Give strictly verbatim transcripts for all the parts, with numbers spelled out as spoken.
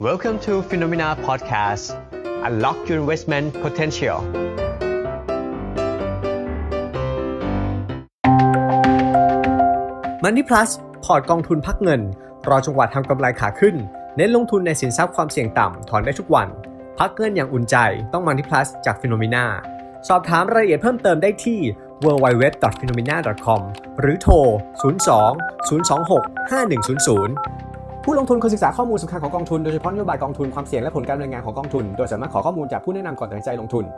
Welcome to Phenomena Podcast. Unlock your investment potential. Money Plus พอร์ตกองทุนพักเงินรอจังหวะทำกำไรขาขึ้นเน้นลงทุนในสินทรัพย์ความเสี่ยงต่ำถอนได้ทุกวันพักเงินอย่างอุ่นใจต้อง Money Plus จาก Phenomena สอบถามรายละเอียดเพิ่มเติมได้ที่ ดับเบิลยู ดับเบิลยู ดับเบิลยู ดอท ฟีโนเมนา ดอท คอม หรือโทร ศูนย์ สอง ศูนย์ สอง หก ห้า หนึ่ง ศูนย์ ศูนย์ ผู้ลงทุนควรศึกษาข้อมูลสำคัญของกองทุนโดยเฉพาะนโยบายกองทุนความเสี่ยงและผลการดำเนินงานของกองทุนโดยสามารถขอข้อมูลจากผู้แนะนำก่อนตัดสินใจลงทุน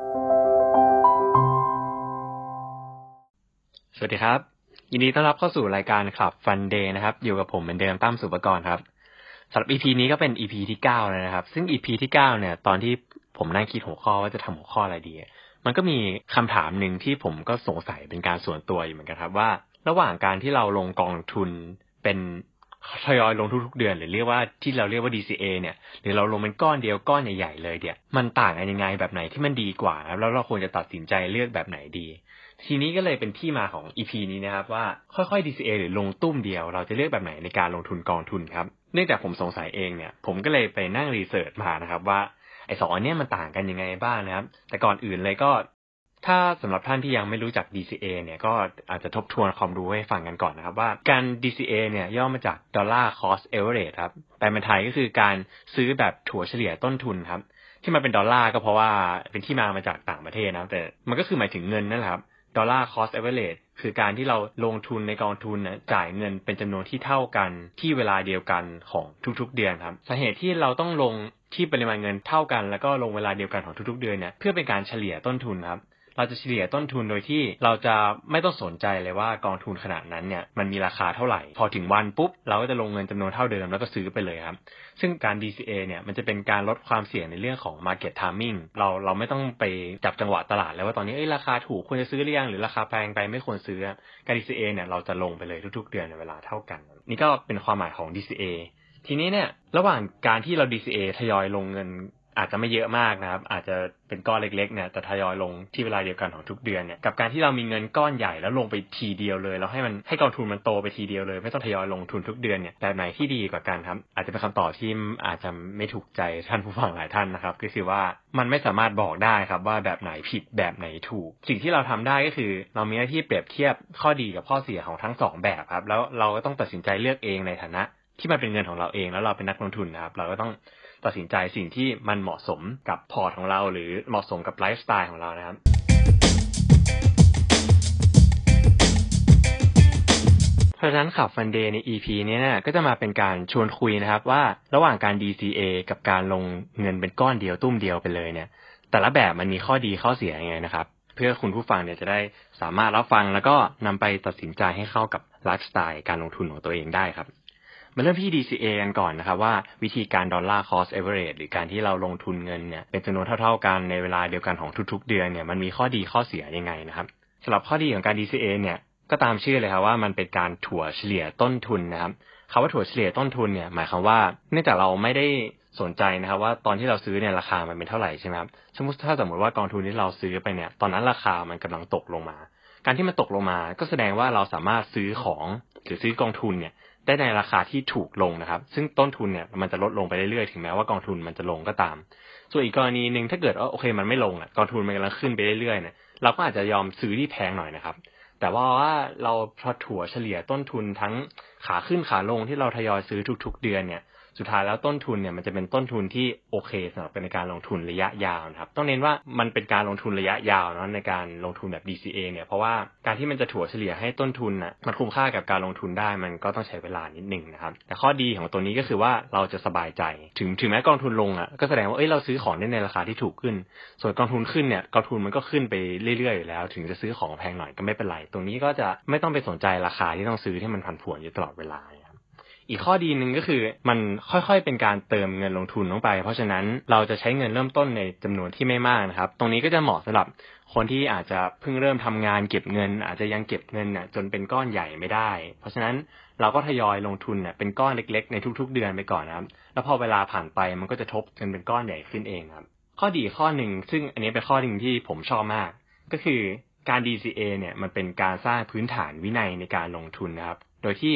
สวัสดีครับยินดีต้อนรับเข้าสู่รายการ Club Fun Day นะครับอยู่กับผมเหมือนเดิมตั้มสุปกรณ์ครับสำหรับ อี พี นี้ก็เป็น อี พี ที่เก้าแล้วนะครับซึ่ง อี พี ที่เก้าเนี่ยตอนที่ผมนั่งคิดหัวข้อว่าจะทำหัวข้ออะไรดีมันก็มีคำถามหนึ่งที่ผมก็สงสัยเป็นการส่วนตัวอยู่เหมือนกันครับว่าระหว่างการที่เราลงกองทุนเป็นทยอยลงทุกๆเดือนหรือเรียกว่าที่เราเรียกว่า ดี ซี เอ เนี่ยหรือเราลงเป็นก้อนเดียวก้อนใหญ่ๆเลยเนี่ยมันต่างกันยังไงแบบไหนที่มันดีกว่าแล้วเราควรจะตัดสินใจเลือกแบบไหนดีทีนี้ก็เลยเป็นที่มาของ อี พี นี้นะครับว่าค่อยๆ ดี ซี เอ หรือลงตุ้มเดียวเราจะเลือกแบบไหนในการลงทุนกองทุนครับเนื่องจากผมสงสัยเองเนี่ยผมก็เลยไปนั่งรีเสิร์ชมานะครับว่าไอ้สองอันนี้มันต่างกันยังไงบ้างนะครับแต่ก่อนอื่นเลยก็ถ้าสำหรับท่านที่ยังไม่รู้จัก ดี ซี เอ เนี่ยก็อาจจะทบทวนความรู้ให้ฟังกันก่อนนะครับว่าการ ดี ซี เอ เนี่ยย่อมาจาก Dollar Cost Average ครับแปลเป็นไทยก็คือการซื้อแบบถัวเฉลี่ยต้นทุนครับที่มันเป็นดอลลาร์ก็เพราะว่าเป็นที่มามาจากต่างประเทศนะแต่มันก็คือหมายถึงเงินนั่นแหละครับ Dollar Cost Average คือการที่เราลงทุนในกองทุนนะจ่ายเงินเป็นจำนวนที่เท่ากันที่เวลาเดียวกันของทุกๆเดือนครับสาเหตุที่เราต้องลงที่ปริมาณเงินเท่ากันแล้วก็ลงเวลาเดียวกันของทุกๆเดือนเนี่ยเพื่อเป็นการเฉลี่ยต้นทุนครับเราจะเฉลี่ยต้นทุนโดยที่เราจะไม่ต้องสนใจเลยว่ากองทุนขนาดนั้นเนี่ยมันมีราคาเท่าไหร่พอถึงวันปุ๊บเราก็จะลงเงินจำนวนเท่าเดิมแล้วก็ซื้อไปเลยครับซึ่งการ ดี ซี เอ เนี่ยมันจะเป็นการลดความเสี่ยงในเรื่องของ market timing เราเราไม่ต้องไปจับจังหวะตลาดแล้วว่าตอนนี้เอ้ยราคาถูกควรจะซื้อหรือยังหรือราคาแพงไปไม่ควรซื้อการ ดี ซี เอ เนี่ยเราจะลงไปเลยทุกๆเดือนในเวลาเท่ากันนี่ก็เป็นความหมายของ ดี ซี เอ ทีนี้เนี่ยระหว่างการที่เรา ดี ซี เอ ทยอยลงเงินอาจจะไม่เยอะมากนะครับอาจจะเป็นก้อนเล็กๆเนี่ยแต่ทยอยลงที่เวลาเดียวกันของทุกเดือนเนี่ยกับการที่เรามีเงินก้อนใหญ่แล้วลงไปทีเดียวเลยแล้วให้มันให้กองทุนมันโตไปทีเดียวเลยไม่ต้องทยอยลงทุนทุกเดือนเนี่ยแบบไหนที่ดีกว่ากันครับอาจจะเป็นคำตอบที่อาจจะไม่ถูกใจท่านผู้ฟังหลายท่านนะครับก็คือว่ามันไม่สามารถบอกได้ครับว่าแบบไหนผิดแบบไหนถูกสิ่งที่เราทำได้ก็คือเรามีหน้าที่เปรียบเทียบข้อดีกับข้อเสียของทั้งสองแบบครับแล้วเราก็ต้องตัดสินใจเลือกเองในฐานะที่มันเป็นเงินของเราเองแล้วเราเป็นนักลงทุนนะครับเราก็ต้องตัดสินใจสิ่งที่มันเหมาะสมกับพอร์ตของเราหรือเหมาะสมกับไลฟ์สไตล์ของเรานะครับเพราะฉะนั้นขับฟันเดย์ใน อี พี นี้เนี่ยก็จะมาเป็นการชวนคุยนะครับว่าระหว่างการ ดี ซี เอ กับการลงเงินเป็นก้อนเดียวตุ้มเดียวไปเลยเนี่ยแต่ละแบบมันมีข้อดีข้อเสียยังไงนะครับเพื่อคุณผู้ฟังเนี่ยจะได้สามารถรับฟังแล้วก็นำไปตัดสินใจให้เข้ากับไลฟ์สไตล์การลงทุนของตัวเองได้ครับมาเริ่มที่ ดี ซี เอ กันก่อนนะครับว่าวิธีการ Dollar Cost Average หรือการที่เราลงทุนเงินเนี่ยเป็นจำนวนเท่าๆกันในเวลาเดียวกันของทุกๆเดือนเนี่ยมันมีข้อดีข้อเสียยังไงนะครับสำหรับข้อดีของการ ดี ซี เอ เนี่ยก็ตามชื่อเลยครับว่ามันเป็นการถัวเฉลี่ยต้นทุนนะครับคำว่าถัวเฉลี่ยต้นทุนเนี่ยหมายความว่าเนื่องจากเราไม่ได้สนใจนะครับว่าตอนที่เราซื้อเนี่ยราคามันเป็นเท่าไหร่ใช่ไหมครับสมมติถ้าสมมติว่ากองทุนที่เราซื้อไปเนี่ยตอนนั้นราคามันกำลังตกลงมาการที่มันตกลงมาก็แสดงว่าเราสามารถซื้อของหรือซื้อกองทุนเนี่ยได้ในราคาที่ถูกลงนะครับซึ่งต้นทุนเนี่ยมันจะลดลงไปเรื่อยๆถึงแม้ว่ากองทุนมันจะลงก็ตามส่วนอีกกรณีนึงถ้าเกิดว่าโอเคมันไม่ลงอ่ะกองทุนมันกำลังขึ้นไปเรื่อยๆเนี่ยเราก็อาจจะยอมซื้อที่แพงหน่อยนะครับแต่ว่าว่าเราพอถัวเฉลี่ยต้นทุนทั้งขาขึ้นขาลงที่เราทยอยซื้อทุกๆเดือนเนี่ยสุดท้ายแล้วต้นทุนเนี่ยมันจะเป็นต้นทุนที่โอเคสำหรับเป็นการลงทุนระยะยาวนะครับต้องเน้นว่ามันเป็นการลงทุนระยะยาวเนาะในการลงทุนแบบ ดี ซี เอ เนี่ยเพราะว่าการที่มันจะถัวเฉลี่ยให้ต้นทุนน่ะมันคุ้มค่ากับการลงทุนได้มันก็ต้องใช้เวลานิดนึงนะครับแต่ข้อดีของตัวนี้ก็คือว่าเราจะสบายใจถึงถึงแม้กองทุนลงอ่ะก็แสดงว่าเอ้ยเราซื้อของได้ในราคาที่ถูกขึ้นส่วนกองทุนขึ้นเนี่ยกองทุนมันก็ขึ้นไปเรื่อยๆอยู่แล้วถึงจะซื้อของแพงหน่อยก็ไม่เป็นไรตรงนี้ก็จะไม่ต้องไปสนใจราคาที่ต้องซื้อที่มันผันผวนอยู่ตลอดเวลาอีกข้อดีนึงก็คือมันค่อยๆเป็นการเติมเงินลงทุนลงไปเพราะฉะนั้นเราจะใช้เงินเริ่มต้นในจำนวนที่ไม่มากนะครับตรงนี้ก็จะเหมาะสำหรับคนที่อาจจะเพิ่งเริ่มทำงานเก็บเงินอาจจะยังเก็บเงินน่ะจนเป็นก้อนใหญ่ไม่ได้เพราะฉะนั้นเราก็ทยอยลงทุนน่ะเป็นก้อนเล็กๆในทุกๆเดือนไปก่อนนะครับแล้วพอเวลาผ่านไปมันก็จะทบจนเป็นก้อนใหญ่ขึ้นเองครับข้อดีข้อนึงซึ่งอันนี้เป็นข้อนึงที่ผมชอบมากก็คือการ ดี ซี เอ เนี่ยมันเป็นการสร้างพื้นฐานวินัยในการลงทุนนะครับโดยที่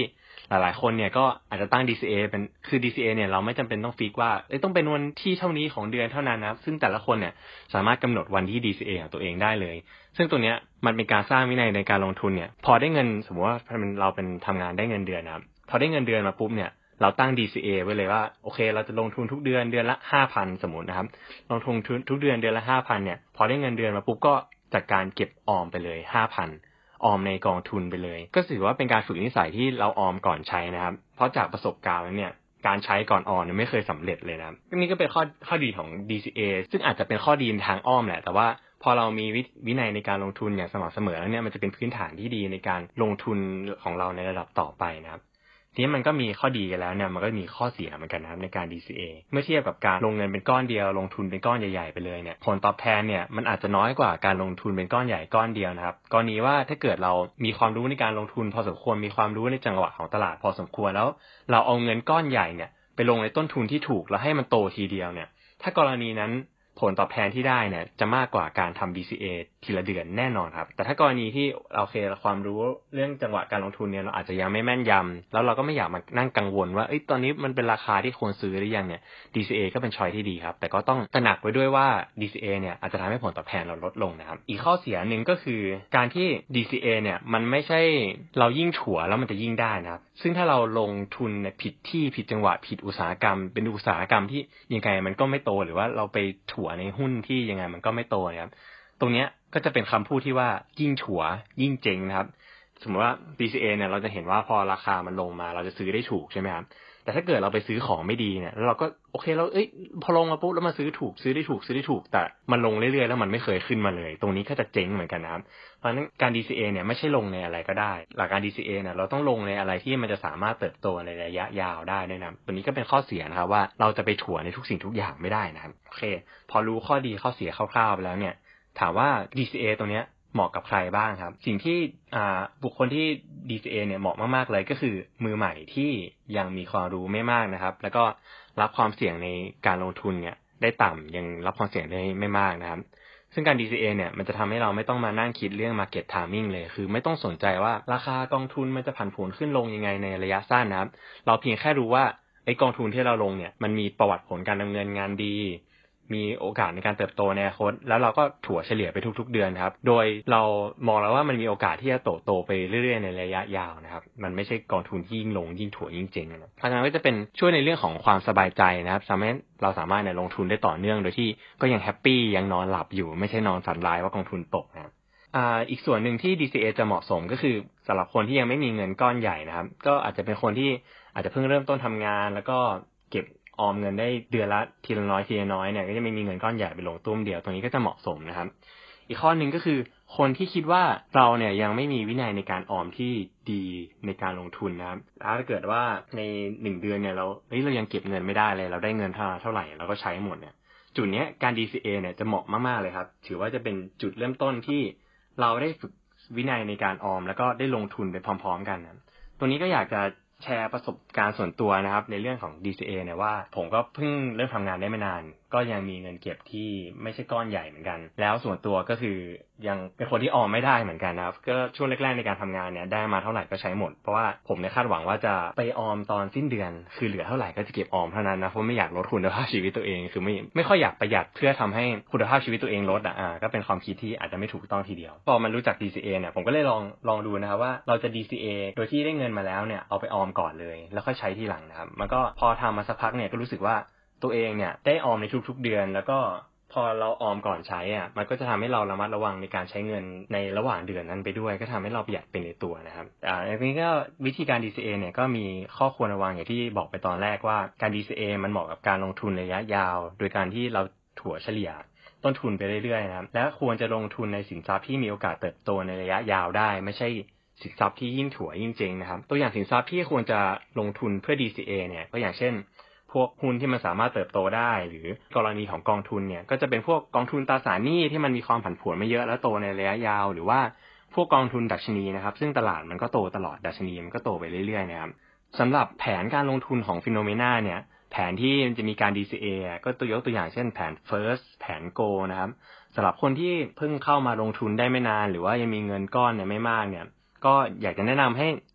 หลายๆคนเนี่ยก็อาจจะตั้ง ดี ซี เอ เป็นคือ ดี ซี เอ เนี่ยเราไม่จำเป็นต้องฟิกว่าเอ้ยต้องเป็นวันที่เท่านี้ของเดือนเท่านั้นนะครับซึ่งแต่ละคนเนี่ยสามารถกำหนดวันที่ ดี ซี เอ ของตัวเองได้เลยซึ่งตัวเนี้ยมันเป็นการสร้างวินัยในการลงทุนเนี่ยพอได้เงินสมมติว่าเราเป็นทำงานได้เงินเดือนนะครับพอได้เงินเดือนมาปุ๊บเนี่ยเราตั้ง ดี ซี เอ ไว้เลยว่าโอเคเราจะลงทุนทุกเดือนเดือนละ ห้าพัน สมมุตินะครับลงทุนทุกเดือนเดือนละ ห้าพัน เนี่ยพอได้เงินเดือนมาปุ๊บก็จัดการเก็บออมไปเลย ห้าพัน ออมในกองทุนไปเลยก็ถือว่าเป็นการฝึกนิสัยที่เราออมก่อนใช้นะครับเพราะจากประสบการณ์แล้วเนี่ยการใช้ก่อนออมเนี่ยไม่เคยสำเร็จเลยนะครับนี่ก็เป็นข้อข้อดีของ ดี ซี เอ ซึ่งอาจจะเป็นข้อดีทางอ้อมแหละแต่ว่าพอเรามีวินัยในการลงทุนอย่างสม่ำเสมอแล้วเนี่ยมันจะเป็นพื้นฐานที่ดีในการลงทุนของเราในระดับต่อไปนะครับทีนี้มันก็มีข้อดีกันแล้วเนี่ยมันก็มีข้อเสียเหมือนกันนะครับในการ ดี ซี เอ เมื่อเทียบกับการลงเงินเป็นก้อนเดียวลงทุนเป็นก้อนใหญ่ๆไปเลยเนี่ยผลตอบแทนเนี่ยมันอาจจะน้อยกว่าการลงทุนเป็นก้อนใหญ่ก้อนเดียวนะครับกรณีว่าถ้าเกิดเรามีความรู้ในการลงทุนพอสมควรมีความรู้ในจังหวะของตลาดพอสมควรแล้วเราเอาเงินก้อนใหญ่เนี่ยไปลงในต้นทุนที่ถูกแล้วให้มันโตทีเดียวเนี่ยถ้ากรณีนั้นผลตอบแทนที่ได้เนี่ยจะมากกว่าการทำ ดี ซี เอ ทีละเดือนแน่นอนครับแต่ถ้ากรณีที่โอเคความรู้เรื่องจังหวะการลงทุนเนี่ยเราอาจจะยังไม่แม่นยำแล้วเราก็ไม่อยากมานั่งกังวลว่าเอ้ยตอนนี้มันเป็นราคาที่ควรซื้อหรือยังเนี่ย ดี ซี เอ ก็เป็นช้อยที่ดีครับแต่ก็ต้องตระหนักไว้ด้วยว่า ดี ซี เอ เนี่ยอาจจะทำให้ผลตอบแทนเราลดลงนะครับอีกข้อเสียนึงก็คือการที่ ดี ซี เอ เนี่ยมันไม่ใช่เรายิ่งถัวแล้วมันจะยิ่งได้นะครับซึ่งถ้าเราลงทุนเนี่ยผิดที่ผิดจังหวะผิดอุตสาหกรรมเป็นอุตสาหกรรมที่ยังไงมันก็ไม่โตหรือว่าเราไปถัวในหุ้นที่ยังไงมันก็ไม่โตนะครับตรงเนี้ยก็จะเป็นคำพูดที่ว่ายิ่งถัวยิ่งเจ๊งนะครับสมมติว่า ดี ซี เอ เนี่ยเราจะเห็นว่าพอราคามันลงมาเราจะซื้อได้ถูกใช่ไหมครับแต่ถ้าเกิดเราไปซื้อของไม่ดีเนี่ยแล้วเราก็โอเคเราเอ้ยพอลงมาปุ๊บแล้วมาซื้อถูกซื้อได้ถูกซื้อได้ถูกแต่มันลงเรื่อยๆแล้วมันไม่เคยขึ้นมาเลยตรงนี้ก็จะเจ๊งเหมือนกันนะครับเพราะฉะนั้นการ ดี ซี เอ เนี่ยไม่ใช่ลงในอะไรก็ได้หลักการ ดี ซี เอ เนี่ยเราต้องลงในอะไรที่มันจะสามารถเติบโตในระยะยาวได้ด้วยนะตัวนี้ก็เป็นข้อเสียนะครับว่าเราจะไปถัวในทุกสิ่งทุกอย่างไม่ได้นะครับโอเคพอรู้ข้อดีข้อเสียคร่าวๆไปแล้วเนี่ยถามว่า ดี ซี เอ ตรงเนี้ยเหมาะกับใครบ้างครับสิ่งที่อ่าบุคคลที่ ดี ซี เอ เนี่ยเหมาะมากๆเลยก็คือมือใหม่ที่ยังมีความรู้ไม่มากนะครับแล้วก็รับความเสี่ยงในการลงทุนเนี่ยได้ต่ำยังรับความเสี่ยงได้ไม่มากนะครับซึ่งการ ดี ซี เอ เนี่ยมันจะทำให้เราไม่ต้องมานั่งคิดเรื่อง market timing เลยคือไม่ต้องสนใจว่าราคากองทุนมันจะผันผวนขึ้นลงยังไงในระยะสั้นนะครับเราเพียงแค่รู้ว่าไอ้กองทุนที่เราลงเนี่ยมันมีประวัติผลการดำเนินงานดีมีโอกาสในการเติบโตในอนาคตแล้วเราก็ถัวเฉลี่ยไปทุกๆเดือนครับโดยเรามองแล้วว่ามันมีโอกาสที่จะโตโตไปเรื่อยๆในระยะยาวนะครับมันไม่ใช่กองทุนที่ยิ่งลงยิ่งถัวยิ่งเจ๊งนะเพราะฉะนั้นก็จะเป็นช่วยในเรื่องของความสบายใจนะครับทำให้เราสามารถในลงทุนได้ต่อเนื่องโดยที่ก็ยังแฮปปี้ยังนอนหลับอยู่ไม่ใช่นอนฝันร้ายว่ากองทุนตกนะครับอ่าอีกส่วนหนึ่งที่ ดี ซี เอ จะเหมาะสมก็คือสำหรับคนที่ยังไม่มีเงินก้อนใหญ่นะครับก็อาจจะเป็นคนที่อาจจะเพิ่งเริ่มต้นทำงานแล้วก็เก็บออมเงินได้เดือนละทีละน้อยทีละน้อยเนี่ยก็จะไม่มีเงินก้อนใหญ่ไปลงตุ้มเดียวตรงนี้ก็จะเหมาะสมนะครับอีกข้อนึงก็คือคนที่คิดว่าเราเนี่ยยังไม่มีวินัยในการออมที่ดีในการลงทุนนะครับถ้าเกิดว่าในหนึ่งเดือนเนี่ยเราเฮ้ยเรายังเก็บเงินไม่ได้เลยเราได้เงินเท่าเท่าไหร่เราก็ใช้หมดเนี่ยจุดเนี้ยการ ดี ซี เอ เนี่ยจะเหมาะมากๆเลยครับถือว่าจะเป็นจุดเริ่มต้นที่เราได้ฝึกวินัยในการออมแล้วก็ได้ลงทุนไปพร้อมๆกันนะตรงนี้ก็อยากจะแชร์ประสบการณ์ส่วนตัวนะครับในเรื่องของ ดี ซี เอ เนี่ยว่าผมก็เพิ่งเริ่มทำงานได้ไม่นานก็ยังมีเงินเก็บที่ไม่ใช่ก้อนใหญ่เหมือนกันแล้วส่วนตัวก็คือยังเป็นคนที่ออมไม่ได้เหมือนกันนะครับก็ช่วงแรกๆในการทำงานเนี่ยได้มาเท่าไหร่ก็ใช้หมดเพราะว่าผมเนี่ยคาดหวังว่าจะไปออมตอนสิ้นเดือนคือเหลือเท่าไหร่ก็จะเก็บออมเท่านั้นนะเพราะไม่อยากลดคุณภาพชีวิตตัวเองคือไม่ไม่ค่อยอยากประหยัดเพื่อทำให้คุณภาพชีวิตตัวเองลดอ่ะก็เป็นความคิดที่อาจจะไม่ถูกต้องทีเดียวพอมันรู้จัก ดี ซี เอ เนี่ยผมก็เลยลองลองดูนะครับว่าเราจะ ดี ซี เอ โดยที่ได้เงินมาแล้วเนี่ยเอาไปออมก่อนเลยแล้วค่อยใช้ทีหลังนะครับมันก็พอทำมาสักพักเนี่ยก็รู้สึกว่าตัวเองเนี่ยได้ออมในทุกๆเดือนแล้วก็พอเราออมก่อนใช้อ่ะมันก็จะทำให้เราระมัดระวังในการใช้เงินในระหว่างเดือนนั้นไปด้วยก็ทำให้เราประหยัดไปในตัวนะครับอ่าอันนี้ก็วิธีการ ดี ซี เอ เนี่ยก็มีข้อควรระวังอย่างที่บอกไปตอนแรกว่าการ ดี ซี เอ มันเหมาะกับการลงทุนระยะยาวโดยการที่เราถัวเฉลี่ยต้นทุนไปเรื่อยๆนะครับและควรจะลงทุนในสินทรัพย์ที่มีโอกาสเติบโตในระยะยาวได้ไม่ใช่สินทรัพย์ที่ยิ่งถัวยิ่งเจ๊งนะครับตัวอย่างสินทรัพย์ที่ควรจะลงทุนเพื่อ ดี ซี เอ เนี่ยก็อย่างเช่นพวกหุ้นที่มันสามารถเติบโตได้หรือกรณีของกองทุนเนี่ยก็จะเป็นพวกกองทุนตราสารหนี้ที่มันมีความผันผวนไม่เยอะแล้วโตในระยะยาวหรือว่าพวกกองทุนดัชนีนะครับซึ่งตลาดมันก็โตตลอดดัชนีมันก็โตไปเรื่อยๆนะครับสำหรับแผนการลงทุนของ Phenomena เนี่ยแผนที่จะมีการ ดี ซี เอ ก็ตัวยกตัวอย่างเช่นแผน First แผน Go นะครับสำหรับคนที่เพิ่งเข้ามาลงทุนได้ไม่นานหรือว่ายังมีเงินก้อนเนี่ยไม่มากเนี่ยก็อยากจะแนะนำให้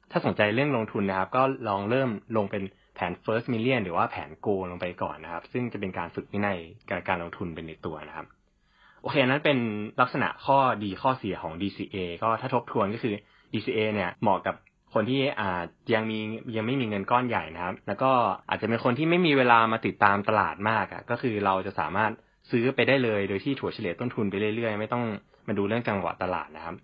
ถ้าสนใจเรื่องลงทุนนะครับก็ลองเริ่มลงเป็นแผน first million หรือว่าแผน Go ลงไปก่อนนะครับซึ่งจะเป็นการฝึกวินัยการการลงทุนเป็นในตัวนะครับโอเคนั้นเป็นลักษณะข้อดีข้อเสียของ ดี ซี เอ ก็ถ้าทบทวนก็คือ ดี ซี เอ เนี่ยเหมาะกับคนที่อาจยังมียังไม่มีเงินก้อนใหญ่นะครับแล้วก็อาจจะเป็นคนที่ไม่มีเวลามาติดตามตลาดมากอ่ะก็คือเราจะสามารถซื้อไปได้เลยโดยที่ถัวเฉลี่ยต้นทุนไปเรื่อยๆไม่ต้องมาดูเรื่องจังหวะตลาดนะครับ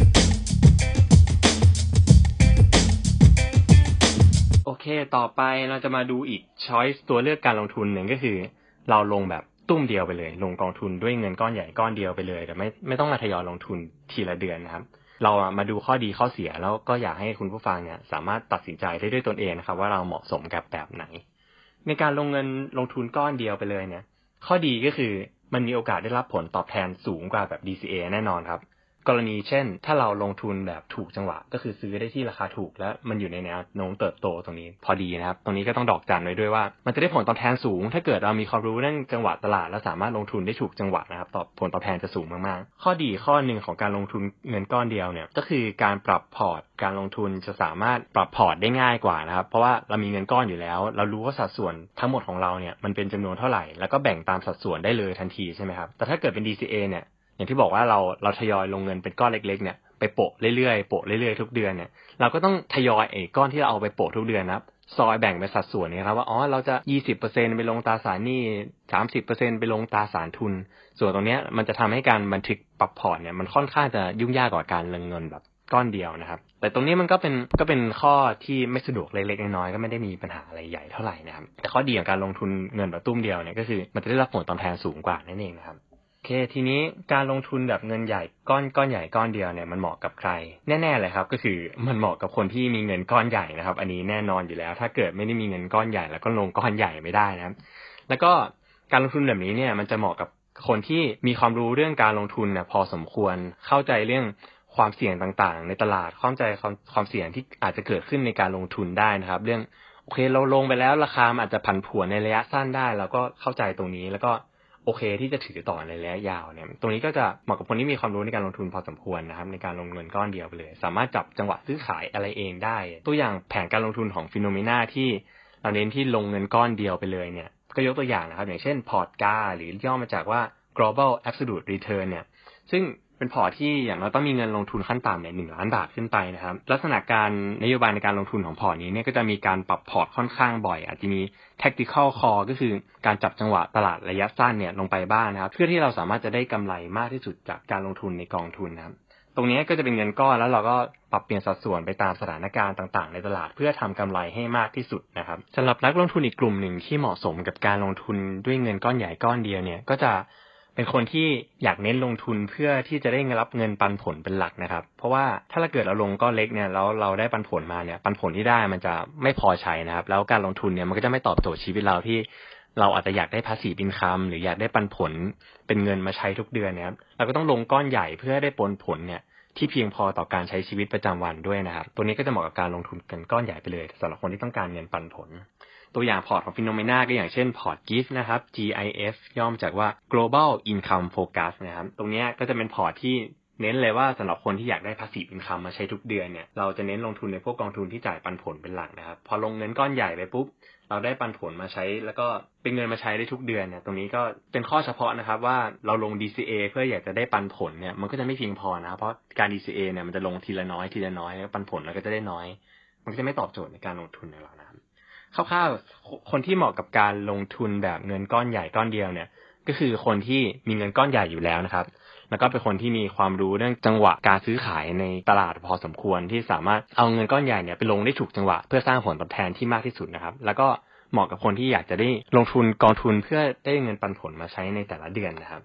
โอเคต่อไปเราจะมาดูอีก choice ตัวเลือกการลงทุนหนึ่งก็คือเราลงแบบตุ้มเดียวไปเลยลงกองทุนด้วยเงินก้อนใหญ่ก้อนเดียวไปเลยแต่ไม่ไม่ต้องมาทยอยลงทุนทีละเดือนนะครับเรามาดูข้อดีข้อเสียแล้วก็อยากให้คุณผู้ฟังเนี่ยสามารถตัดสินใจได้ด้วยตนเองนะครับว่าเราเหมาะสมกับแบบไหนในการลงเงินลงทุนก้อนเดียวไปเลยเนี่ยข้อดีก็คือมันมีโอกาสได้รับผลตอบแทนสูงกว่าแบบ ดี ซี เอ แน่นอนครับกรณีเช่นถ้าเราลงทุนแบบถูกจังหวะก็คือซื้อได้ที่ราคาถูกและมันอยู่ในแนวโน้มเติบโตตรงนี้พอดีนะครับตรงนี้ก็ต้องดอกจันไว้ด้วยว่ามันจะได้ผลตอบแทนสูงถ้าเกิดเรามีความรู้เรื่องจังหวะตลาดและสามารถลงทุนได้ถูกจังหวะนะครับตอบผลตอบแทนจะสูงมากๆข้อดีข้อหนึ่งของการลงทุนเงินก้อนเดียวเนี่ยก็คือการปรับพอร์ตการลงทุนจะสามารถปรับพอร์ตได้ง่ายกว่านะครับเพราะว่าเรามีเงินก้อนอยู่แล้วเรารู้ว่าสัดส่วนทั้งหมดของเราเนี่ยมันเป็นจำนวนเท่าไหร่แล้วก็แบ่งตามสัดส่วนได้เลยทันทีใช่ไหมครับแต่ถ้าเกิดเป็น ดี ซี เอ เนี่ยอย่างที่บอกว่าเราเราทยอยลงเงินเป็นก้อนเล็กๆเนี่ยไปโปะเรื่อยๆโปะเรื่อยๆทุกเดือนเนี่ยเราก็ต้องทยอยไอ้ก้อนที่เราเอาไปโปะทุกเดือนนะครับซอยแบ่งเป็นสัดส่วนนะครับว่าอ๋อเราจะ ยี่สิบเปอร์เซ็นต์ ไปลงตราสารหนี้ สามสิบเปอร์เซ็นต์ ไปลงตราสารทุนส่วนตรงเนี้ยมันจะทำให้การบันทึกปรับพอร์ตเนี่ยมันค่อนข้างจะยุ่งยากกว่าการลงเงินแบบก้อนเดียวนะครับแต่ตรงนี้มันก็เป็นก็เป็นข้อที่ไม่สะดวกเล็กๆน้อยๆก็ไม่ได้มีปัญหาอะไรใหญ่เท่าไหร่นะครับแต่ข้อดีของการลงทุนเงินแบบตุ้มเดียวเนี่ยก็คือมันจะได้รับผลตอบแทนสูงกว่านั่นเองนะครับโอเคทีนี้การลงทุนแบบเงินใหญ่ก้อนก้อนใหญ่ก้อนเดียวเนี่ยมันเหมาะกับใครแน่ๆเลยครับก็คือมันเหมาะกับคนที่มีเงินก้อนใหญ่นะครับอันนี้แน่นอนอยู่แล้วถ้าเกิดไม่ได้มีเงินก้อนใหญ่แล้วก็ลงก้อนใหญ่ไม่ได้นะครับแล้วก็การลงทุนแบบนี้เนี่ยมันจะเหมาะกับคนที่มีความรู้เรื่องการลงทุนเนี่ยพอสมควรเข้าใจเรื่องความเสี่ยงต่างๆในตลาดเข้าใจความความเสี่ยงที่อาจจะเกิดขึ้นในการลงทุนได้นะครับเรื่องโอเคเราลงไปแล้วราคามันอาจจะผันผวนในระยะสั้นได้เราก็เข้าใจตรงนี้แล้วก็โอเคที่จะถือต่อในระยะยาวเนี่ยตรงนี้ก็จะเหมาะกับคนที่มีความรู้ในการลงทุนพอสมควรนะครับในการลงเงินก้อนเดียวไปเลยสามารถจับจังหวะซื้อขายอะไรเองได้ตัวอย่างแผนการลงทุนของ Phenomena ที่เราเน้นที่ลงเงินก้อนเดียวไปเลยเนี่ยก็ยกตัวอย่างนะครับอย่างเช่นพอร์ต จี เอ หรือย่อมาจากว่า Global Absolute Return เนี่ยซึ่งเป็นพอร์ตที่อย่างเราต้องมีเงินลงทุนขั้นต่ำเนี่ยหนึ่งล้านบาทขึ้นไปนะครับลักษณะการนโยบายในการลงทุนของพอร์ตนี้เนี่ยก็จะมีการปรับพอร์ตค่อนข้างบ่อยอาจจะมี tactical call ก็คือการจับจังหวะตลาดระยะสั้นเนี่ยลงไปบ้าง น, นะครับเพื่อที่เราสามารถจะได้กำไรมากที่สุดจากการลงทุนในกองทุนนะครับตรงนี้ก็จะเป็นเงินก้อนแล้วเราก็ปรับเปลี่ยนสัดส่วนไปตามสถานการณ์ต่างๆในตลาดเพื่อทำกำไรให้มากที่สุดนะครับสำหรับนักลงทุนอีกกลุ่มหนึ่งที่เหมาะสมกับการลงทุนด้วยเงินก้อนใหญ่ก้อนเดียวเนี่ยก็จะเป็นคนที่อยากเน้นลงทุนเพื่อที่จะได้รับเงินปันผลเป็นหลักนะครับเพราะว่าถ้าเราเกิดเราลงก้อนเล็กเนี่ยแล้วเราได้ปันผลมาเนี่ยปันผลที่ได้มันจะไม่พอใช้นะครับแล้วการลงทุนเนี่ยมันก็จะไม่ตอบโจทย์ชีวิตเราที่เราอาจจะอยากได้ passive income หรืออยากได้ปันผลเป็นเงินมาใช้ทุกเดือนนะครับเราก็ต้องลงก้อนใหญ่เพื่อได้ผลผลเนี่ยที่เพียงพอต่อการใช้ชีวิตประจำวันด้วยนะครับตัวนี้ก็จะเหมาะกับการลงทุนกันก้อนใหญ่ไปเลยสำหรับคนที่ต้องการเงินปันผลตัวอย่างพอร์ตของ Phenomena ก็อย่างเช่นพอร์ต จี ไอ เอฟ นะครับ จี ไอ เอฟ ย่อมาจากว่า Global Income Focus นะครับตรงนี้ก็จะเป็นพอร์ตที่เน้นเลยว่าสำหรับคนที่อยากได้ Passive Income มาใช้ทุกเดือนเนี่ยเราจะเน้นลงทุนในพวกกองทุนที่จ่ายปันผลเป็นหลักนะครับพอลงเงินก้อนใหญ่ไปปุ๊บเราได้ปันผลมาใช้แล้วก็เป็นเงินมาใช้ได้ทุกเดือนเนี่ยตรงนี้ก็เป็นข้อเฉพาะนะครับว่าเราลง ดี ซี เอ เพื่ออยากจะได้ปันผลเนี่ยมันก็จะไม่เพียงพอนะเพราะการ ดี ซี เอ เนี่ยมันจะลงทีละน้อยทีละน้อยแล้วปันผลเราก็จะได้น้อยมันก็จะไม่ตอบโจทย์ในการลงทุนในเรานะครับคร่าวๆคนที่เหมาะกับการลงทุนแบบเงินก้อนใหญ่ก้อนเดียวเนี่ยก็คือคนที่มีเงินก้อนใหญ่อยู่แล้วนะครับแล้วก็เป็นคนที่มีความรู้เรื่องจังหวะการซื้อขายในตลาดพอสมควรที่สามารถเอาเงินก้อนใหญ่เนี่ยไปลงได้ถูกจังหวะเพื่อสร้างผลตอบแทนที่มากที่สุดนะครับแล้วก็เหมาะกับคนที่อยากจะได้ลงทุนกองทุนเพื่อได้เงินปันผลมาใช้ในแต่ละเดือนนะครับ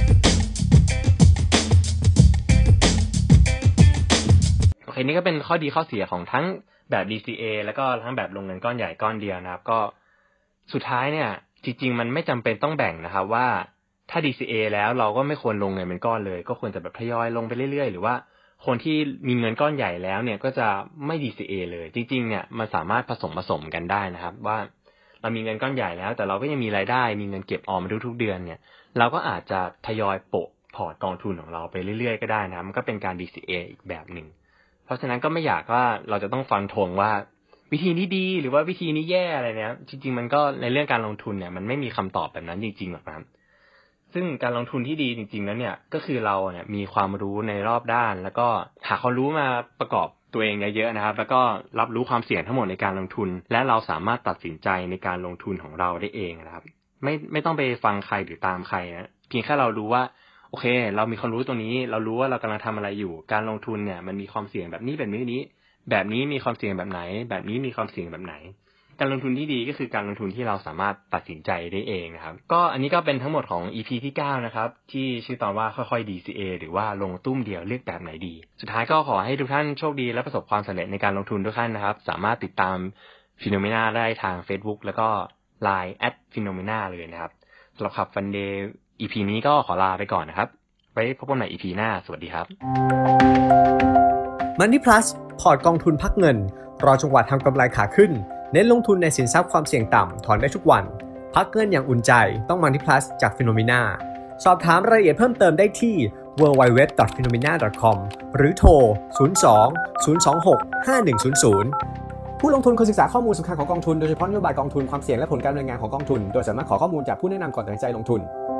โอเคนี่ก็เป็นข้อดีข้อเสียของทั้งแบบ ดี ซี เอ แล้วก็ทั้งแบบลงเงินก้อนใหญ่ก้อนเดียวนะครับก็สุดท้ายเนี่ยจริงๆมันไม่จำเป็นต้องแบ่งนะครับว่าถ้า ดี ซี เอ แล้วเราก็ไม่ควรลงเงินเป็นก้อนเลยก็ควรจะแบบทยอยลงไปเรื่อยๆหรือว่าคนที่มีเงินก้อนใหญ่แล้วเนี่ยก็จะไม่ ดี ซี เอ เลยจริงๆเนี่ยมันสามารถผสมผสมกันได้นะครับว่าเรามีเงินก้อนใหญ่แล้วแต่เราก็ยังมีรายได้มีเงินเก็บออมมาทุกๆเดือนเนี่ยเราก็อาจจะทยอยโปะพอร์ตกองทุนของเราไปเรื่อยๆก็ได้นะมันก็เป็นการ ดี ซี เอ อีกแบบนึงเพราะฉะนั้นก็ไม่อยากว่าเราจะต้องฟันธงว่าวิธีนี้ดีหรือว่าวิธีนี้แย่อะไรเนี้ยจริงๆมันก็ในเรื่องการลงทุนเนี่ยมันไม่มีคำตอบแบบนั้นจริงๆหรอกครับซึ่งการลงทุนที่ดีจริงๆแล้วเนี่ยก็คือเราเนี่ยมีความรู้ในรอบด้านแล้วก็หาความรู้มาประกอบตัวเองเยอะๆนะครับแล้วก็รับรู้ความเสี่ยงทั้งหมดในการลงทุนและเราสามารถตัดสินใจในการลงทุนของเราได้เองนะครับไม่ไม่ต้องไปฟังใครหรือตามใครนะเพียงแค่เรารู้ว่าโอเคเรามีความรู้ตรงนี้เรารู้ว่าเรากำลังทำอะไรอยู่การลงทุนเนี่ยมันมีความเสี่ยงแบบนี้แบบนี้นี้แบบนี้มีความเสี่ยงแบบไหนแบบนี้มีความเสี่ยงแบบไหนการลงทุนที่ดีก็คือการลงทุนที่เราสามารถตัดสินใจได้เองนะครับก็อันนี้ก็เป็นทั้งหมดของ อี พี ที่เก้านะครับที่ชื่อตอนว่าค่อยๆ ดี ซี เอ หรือว่าลงตุ้มเดียวเลือกแบบไหนดีสุดท้ายก็ขอให้ทุกท่านโชคดีและประสบความสำเร็จในการลงทุนทุกท่านนะครับสามารถติดตาม Phenomena ได้ทาง Facebook แล้วก็ ไลน์ แอท Phenomena เลยนะครับสำหรับขับ Fun Day อี พี นี้ก็ขอลาไปก่อนนะครับไว้พบกันใหม่ อี พี หน้าสวัสดีครับ Money Plus พอร์ตกองทุนพักเงินรอจังหวะทำกำไรขาขึ้นเน้นลงทุนในสินทรัพย์ความเสี่ยงต่ำถอนได้ทุกวันพักเงินอย่างอุ่นใจต้อง Money Plus จาก Phenomena สอบถามรายละเอียดเพิ่มเติมได้ที่ ดับเบิลยู ดับเบิลยู ดับเบิลยู ดอท ฟีโนเมนา ดอท คอม หรือโทร ศูนย์ สอง ศูนย์ สอง หก ห้า หนึ่ง ศูนย์ ศูนย์ ผู้ลงทุนควรศึกษาข้อมูลสำคัญของกองทุนโดยเฉพาะนโยบายกองทุนความเสี่ยงและผลการดำเนินงานของกองทุนโดยสามารถขอข้อมูลจากผู้แนะนำก่อนตัดสินใจลงทุน